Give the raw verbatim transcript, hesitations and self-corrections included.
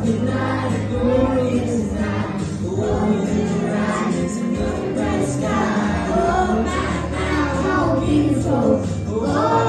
tonight, a glorious night. The world is rising to the bright sky. Oh, my, my, how beautiful. Oh,